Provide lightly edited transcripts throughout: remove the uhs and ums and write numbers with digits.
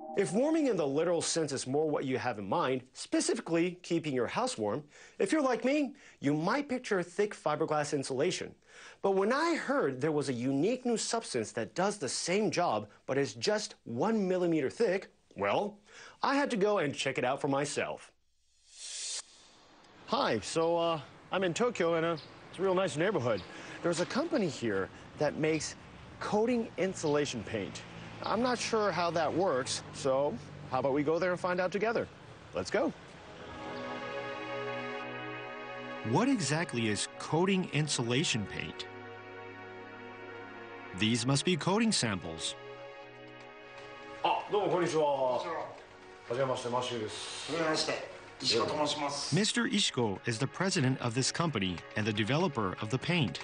If warming in the literal sense is more what you have in mind, specifically keeping your house warm, if you're like me, you might picture thick fiberglass insulation. But when I heard there was a unique new substance that does the same job but is just 1 millimeter thick, well, I had to go and check it out for myself. Hi, so I'm in Tokyo and it's a real nice neighborhood. There's a company here that makes coating insulation paint. I'm not sure how that works, so how about we go there and find out together? Let's go. What exactly is coating insulation paint? These must be coating samples. Mr. Ishiko is the president of this company and the developer of the paint.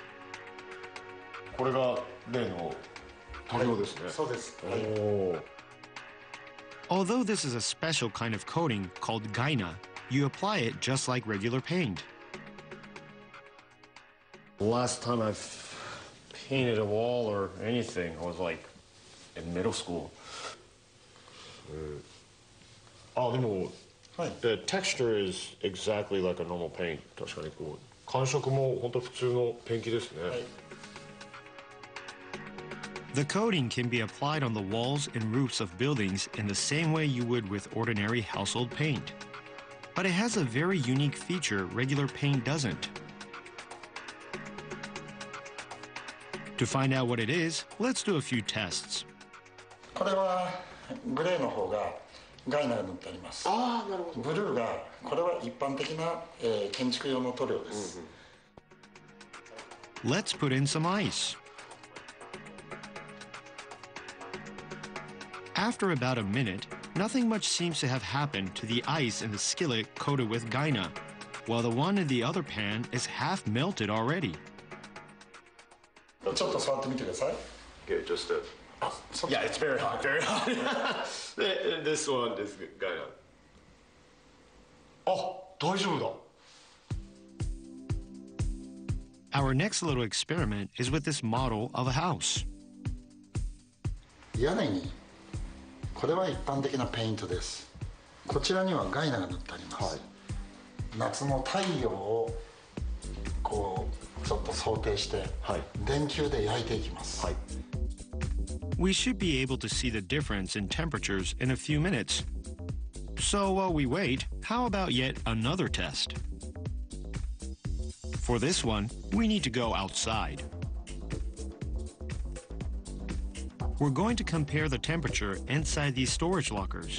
Although this is a special kind of coating called gaina, you apply it just like regular paint. Last time I've painted a wall or anything, I was like in middle school. The texture is exactly like a normal paint. 確かにこう感触も本当普通のペンキですね。The coating can be applied on the walls and roofs of buildings in the same way you would with ordinary household paint. But it has a very unique feature regular paint doesn't. To find out what it is, let's do a few tests. これはグレーの方がガイナが塗ってあります。ブルーがこれは一般的な建築用の塗料です。 Let's put in some ice. After about a minute, nothing much seems to have happened to the ice in the skillet coated with gaina, while the one in the other pan is half melted already. ちょっと触ってみてください。 Okay, just a... Yeah, it's very hot, very hot. This one is gaina. 大丈夫だ。Our next little experiment is with this model of a house. 屋根にこれは一般的なペイントです。こちらにはガイナが塗ってあります。夏の太陽をこうちょっと想定して電球で焼いていきます。 We should be able to see the difference in temperatures in a few minutes. So while we wait, how about yet another test? For this one, we need to go outside. We're going to compare the temperature inside these storage lockers.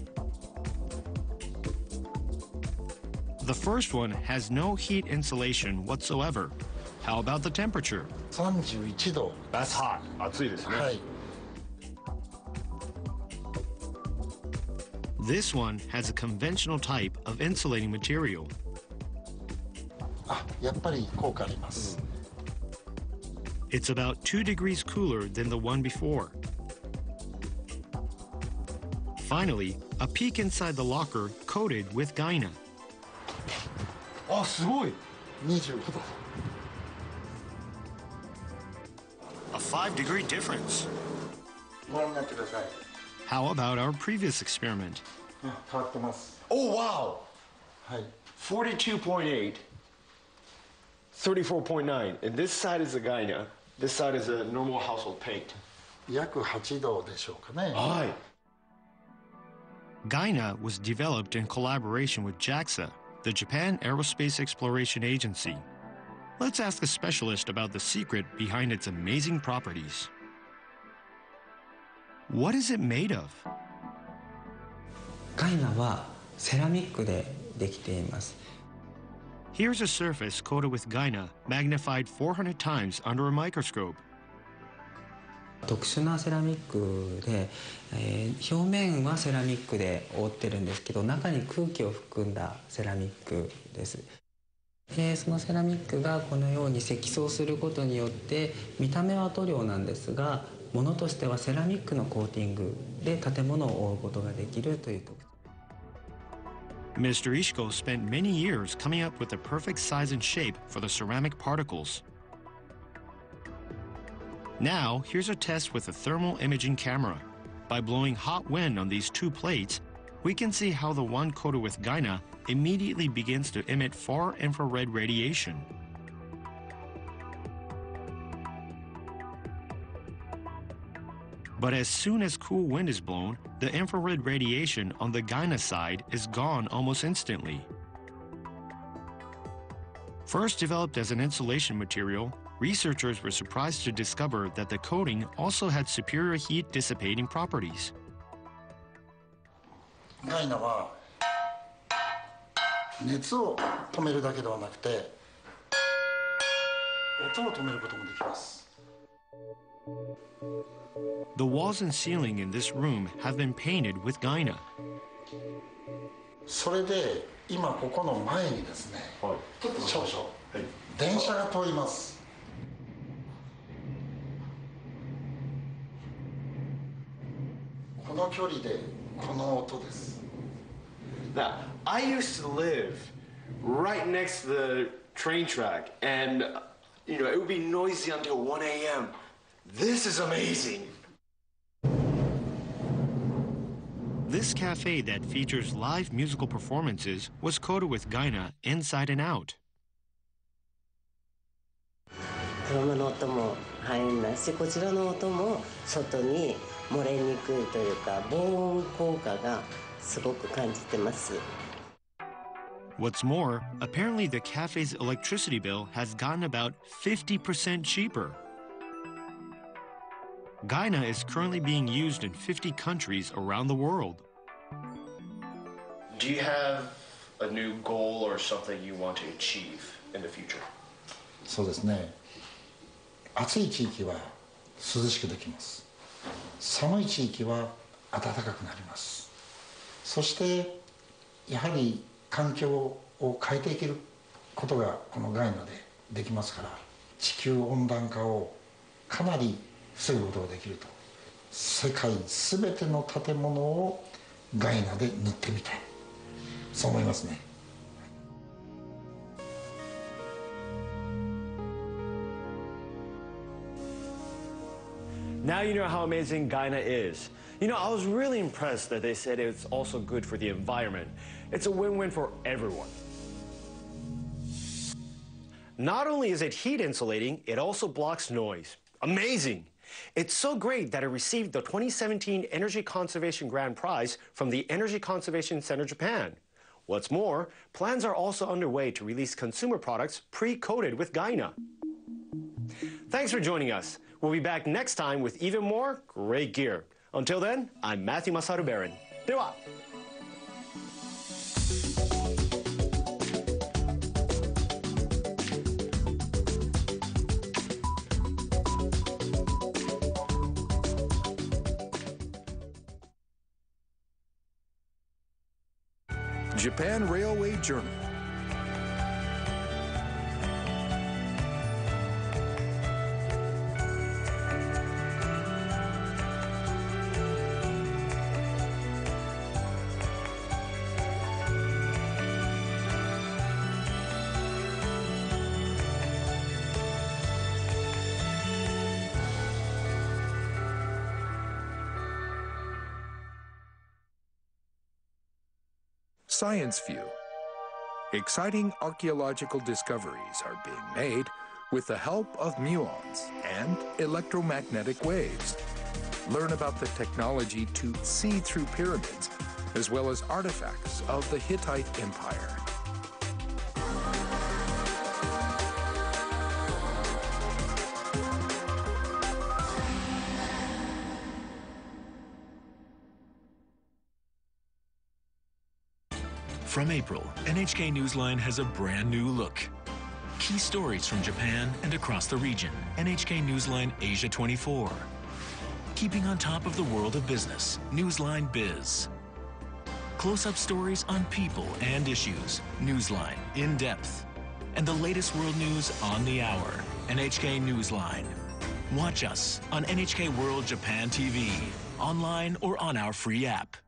The first one has no heat insulation whatsoever. How about the temperature? 31度。 That's hot. 暑いですね。 はい。 This one has a conventional type of insulating material. やっぱり効果あります。 It's about 2 degrees cooler than the one before. Finally, a peek inside the locker coated with gaina. すごい。 25度。 A 5-degree difference. ご覧になってください。 How about our previous experiment? 変わってます。 Oh, wow. はい。 42.8, 34.9. And this side is a gaina. This side is a normal household paint. 約8度でしょうかね。 Hi. Gaina was developed in collaboration with JAXA, the Japan Aerospace Exploration Agency. Let's ask a specialist about the secret behind its amazing properties. What is it made of? ガイナはセラミックでできています。 Here's a surface coated with gaina, magnified 400 times under a microscope. 特殊なセラミックで、表面はセラミックで覆ってるんですけど、中に空気を含んだセラミックです。そのセラミックがこのように積層することによって見た目は塗料なんですが、ものとしてはセラミックのコーティングで建物を覆うことができるという特徴。 Mr. Ishiko spent many years coming up with the perfect size and shape for the ceramic particles. Now, here's a test with a thermal imaging camera. By blowing hot wind on these two plates, we can see how the one coated with Gaina immediately begins to emit far infrared radiation. But as soon as cool wind is blown, the infrared radiation on the Gaina side is gone almost instantly. First developed as an insulation material, researchers were surprised to discover that the coating also had superior heat dissipating properties. ガイナは熱を止めるだけではなくて音を止めることもできます。 The walls and ceiling in this room have been painted with Gaina. それで今ここの前にですね、ちょっと少々、電車が通ります。この距離でこの音です。 Now, I used to live right next to the train track, and it would be noisy until 1 a.m. This is amazing. This cafe that features live musical performances was coated with Gaina inside and out. 車の音も入んないし、こちらの音も外に漏れにくいというか、防音効果がすごく感じてます。 What's more, apparently the cafe's electricity bill has gotten about 50% cheaper. Gaina is currently being used in 50 countries around the world. Do you have a new goal or something you want to achieve in the future? そうですね。暑い地域は涼しくできます。寒い地域は暖かくなります。そしてやはり環境を変えていけることがこのガイナでできますから、地球温暖化をかなり防ぐことができると。世界すべての建物をガイナで塗ってみたい、そう思いますね。 Now you know how amazing Gaina is. I was really impressed that they said it's also good for the environment. It's a win-win for everyone. Not only is it heat insulating, it also blocks noise. Amazing! It's so great that it received the 2017 Energy Conservation Grand Prize from the Energy Conservation Center Japan. What's more, plans are also underway to release consumer products pre-coated with Gaina. Thanks for joining us. We'll be back next time with even more great gear. Until then, I'm Matthew Masaru Barron. では。 Japan Railway Journal. Science View. Exciting archaeological discoveries are being made with the help of muons and electromagnetic waves. Learn about the technology to see through pyramids, as well as artifacts of the Hittite Empire. From April, NHK Newsline has a brand new look. Key stories from Japan and across the region. NHK Newsline Asia 24. Keeping on top of the world of business. Newsline Biz. Close-up stories on people and issues. Newsline In Depth. And the latest world news on the hour. NHK Newsline. Watch us on NHK World Japan TV, online or on our free app.